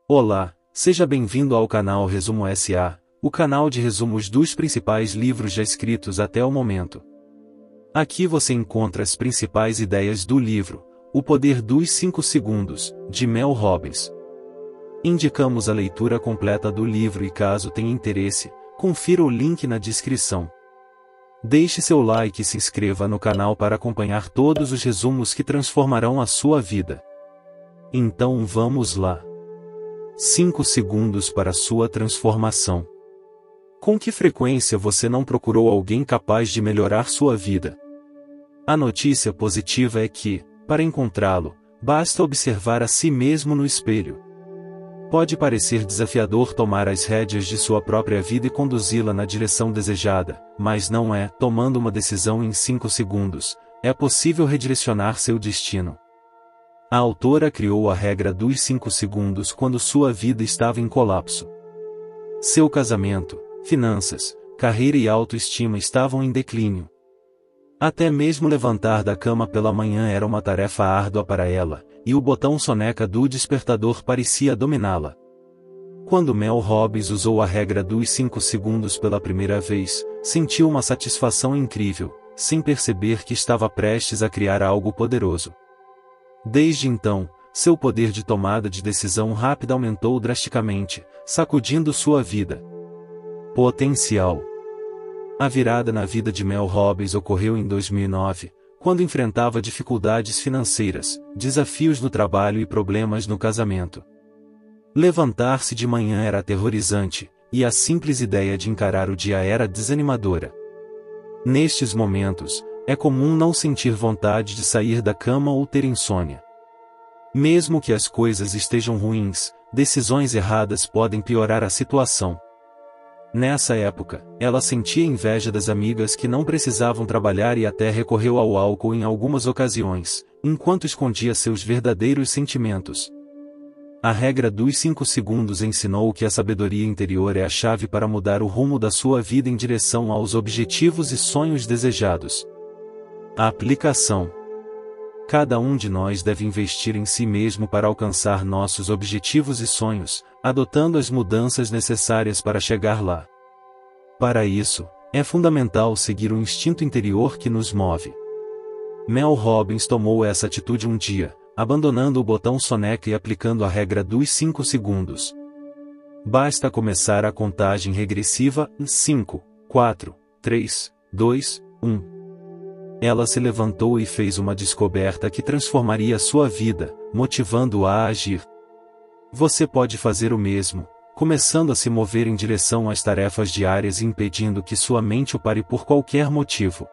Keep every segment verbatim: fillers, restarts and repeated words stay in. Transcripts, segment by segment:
Olá, seja bem-vindo ao canal Resumo S A, o canal de resumos dos principais livros já escritos até o momento. Aqui você encontra as principais ideias do livro, O Poder dos cinco Segundos, de Mel Robbins. Indicamos a leitura completa do livro e caso tenha interesse, confira o link na descrição. Deixe seu like e se inscreva no canal para acompanhar todos os resumos que transformarão a sua vida. Então vamos lá. cinco segundos para sua transformação. Com que frequência você não procurou alguém capaz de melhorar sua vida? A notícia positiva é que, para encontrá-lo, basta observar a si mesmo no espelho. Pode parecer desafiador tomar as rédeas de sua própria vida e conduzi-la na direção desejada, mas não é. Tomando uma decisão em cinco segundos, é possível redirecionar seu destino. A autora criou a regra dos cinco segundos quando sua vida estava em colapso. Seu casamento, finanças, carreira e autoestima estavam em declínio. Até mesmo levantar da cama pela manhã era uma tarefa árdua para ela, e o botão soneca do despertador parecia dominá-la. Quando Mel Robbins usou a regra dos cinco segundos pela primeira vez, sentiu uma satisfação incrível, sem perceber que estava prestes a criar algo poderoso. Desde então, seu poder de tomada de decisão rápida aumentou drasticamente, sacudindo sua vida. Potencial. A virada na vida de Mel Robbins ocorreu em dois mil e nove, quando enfrentava dificuldades financeiras, desafios no trabalho e problemas no casamento. Levantar-se de manhã era aterrorizante, e a simples ideia de encarar o dia era desanimadora. Nestes momentos, é comum não sentir vontade de sair da cama ou ter insônia. Mesmo que as coisas estejam ruins, decisões erradas podem piorar a situação. Nessa época, ela sentia inveja das amigas que não precisavam trabalhar e até recorreu ao álcool em algumas ocasiões, enquanto escondia seus verdadeiros sentimentos. A regra dos cinco segundos ensinou que a sabedoria interior é a chave para mudar o rumo da sua vida em direção aos objetivos e sonhos desejados. A aplicação. Cada um de nós deve investir em si mesmo para alcançar nossos objetivos e sonhos, adotando as mudanças necessárias para chegar lá. Para isso, é fundamental seguir o instinto interior que nos move. Mel Robbins tomou essa atitude um dia, abandonando o botão soneca e aplicando a regra dos cinco segundos. Basta começar a contagem regressiva em cinco, quatro, três, dois, um. Ela se levantou e fez uma descoberta que transformaria sua vida, motivando-a a agir. Você pode fazer o mesmo, começando a se mover em direção às tarefas diárias e impedindo que sua mente o pare por qualquer motivo.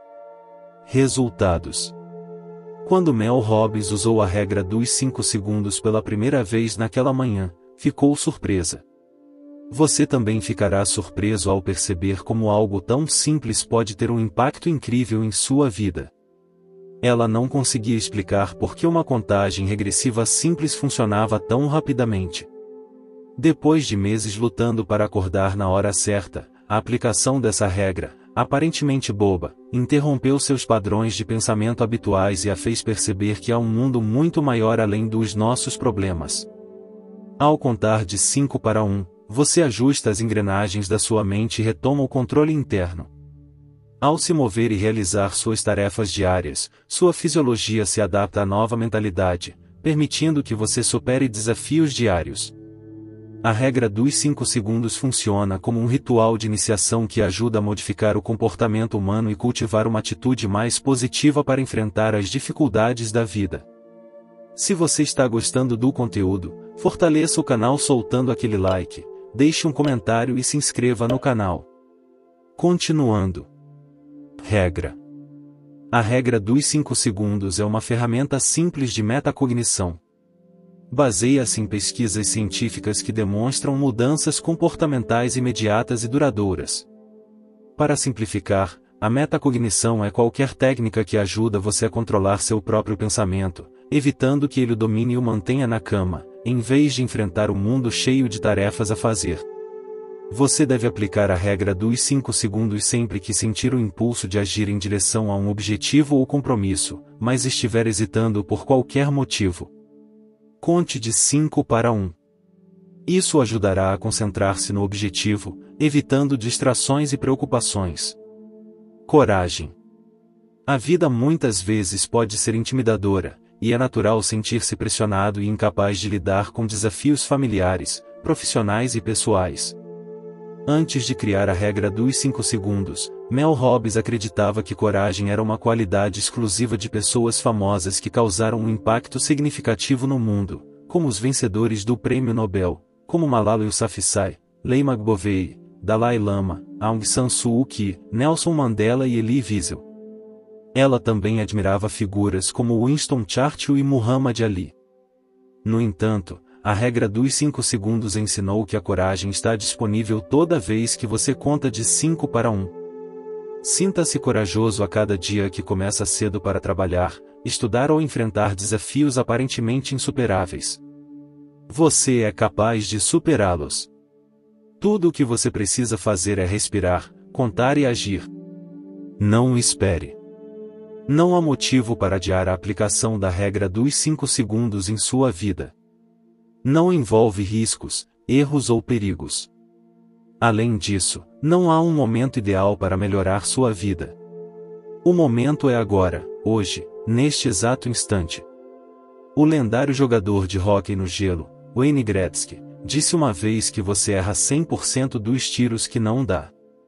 Resultados. Quando Mel Robbins usou a regra dos cinco segundos pela primeira vez naquela manhã, ficou surpresa. Você também ficará surpreso ao perceber como algo tão simples pode ter um impacto incrível em sua vida. Ela não conseguia explicar por que uma contagem regressiva simples funcionava tão rapidamente. Depois de meses lutando para acordar na hora certa, a aplicação dessa regra, aparentemente boba, interrompeu seus padrões de pensamento habituais e a fez perceber que há um mundo muito maior além dos nossos problemas. Ao contar de cinco para um, você ajusta as engrenagens da sua mente e retoma o controle interno. Ao se mover e realizar suas tarefas diárias, sua fisiologia se adapta à nova mentalidade, permitindo que você supere desafios diários. A regra dos cinco segundos funciona como um ritual de iniciação que ajuda a modificar o comportamento humano e cultivar uma atitude mais positiva para enfrentar as dificuldades da vida. Se você está gostando do conteúdo, fortaleça o canal soltando aquele like. Deixe um comentário e se inscreva no canal. Continuando. Regra. A regra dos cinco segundos é uma ferramenta simples de metacognição. Baseia-se em pesquisas científicas que demonstram mudanças comportamentais imediatas e duradouras. Para simplificar, a metacognição é qualquer técnica que ajuda você a controlar seu próprio pensamento, evitando que ele o domine e o mantenha na cama, em vez de enfrentar o mundo cheio de tarefas a fazer. Você deve aplicar a regra dos cinco segundos sempre que sentir o impulso de agir em direção a um objetivo ou compromisso, mas estiver hesitando por qualquer motivo. Conte de cinco para um. Isso ajudará a concentrar-se no objetivo, evitando distrações e preocupações. Coragem. A vida muitas vezes pode ser intimidadora, e é natural sentir-se pressionado e incapaz de lidar com desafios familiares, profissionais e pessoais. Antes de criar a regra dos cinco segundos, Mel Robbins acreditava que coragem era uma qualidade exclusiva de pessoas famosas que causaram um impacto significativo no mundo, como os vencedores do Prêmio Nobel, como Malala Yousafzai, Leymah Gbowee, Dalai Lama, Aung San Suu Kyi, Nelson Mandela e Elie Wiesel. Ela também admirava figuras como Winston Churchill e Muhammad Ali. No entanto, a regra dos cinco segundos ensinou que a coragem está disponível toda vez que você conta de cinco para um. Sinta-se corajoso a cada dia que começa cedo para trabalhar, estudar ou enfrentar desafios aparentemente insuperáveis. Você é capaz de superá-los. Tudo o que você precisa fazer é respirar, contar e agir. Não espere. Não há motivo para adiar a aplicação da regra dos cinco segundos em sua vida. Não envolve riscos, erros ou perigos. Além disso, não há um momento ideal para melhorar sua vida. O momento é agora, hoje, neste exato instante. O lendário jogador de hóquei no gelo, Wayne Gretzky, disse uma vez que você erra cem por cento dos tiros que não dá.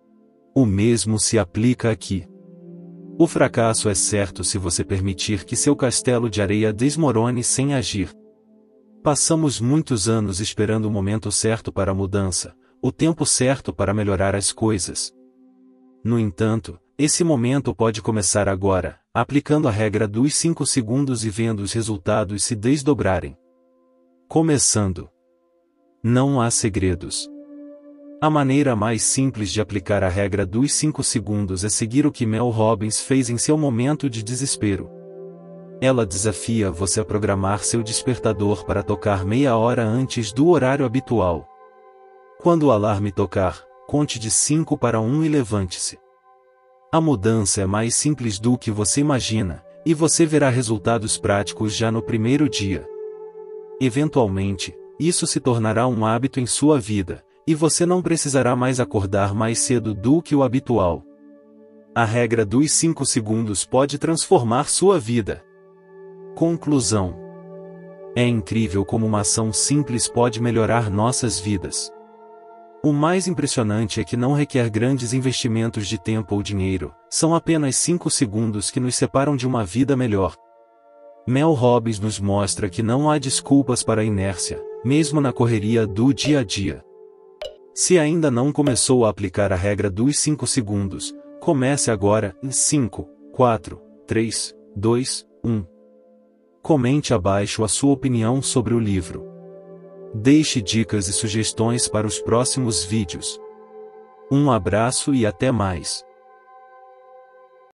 O mesmo se aplica aqui. O fracasso é certo se você permitir que seu castelo de areia desmorone sem agir. Passamos muitos anos esperando o momento certo para a mudança, o tempo certo para melhorar as coisas. No entanto, esse momento pode começar agora, aplicando a regra dos cinco segundos e vendo os resultados se desdobrarem. Começando. Não há segredos. A maneira mais simples de aplicar a regra dos cinco segundos é seguir o que Mel Robbins fez em seu momento de desespero. Ela desafia você a programar seu despertador para tocar meia hora antes do horário habitual. Quando o alarme tocar, conte de cinco para um e levante-se. A mudança é mais simples do que você imagina, e você verá resultados práticos já no primeiro dia. Eventualmente, isso se tornará um hábito em sua vida, e você não precisará mais acordar mais cedo do que o habitual. A regra dos cinco segundos pode transformar sua vida. Conclusão. É incrível como uma ação simples pode melhorar nossas vidas. O mais impressionante é que não requer grandes investimentos de tempo ou dinheiro, são apenas cinco segundos que nos separam de uma vida melhor. Mel Robbins nos mostra que não há desculpas para a inércia, mesmo na correria do dia a dia. Se ainda não começou a aplicar a regra dos cinco segundos, comece agora em cinco, quatro, três, dois, um. Comente abaixo a sua opinião sobre o livro. Deixe dicas e sugestões para os próximos vídeos. Um abraço e até mais.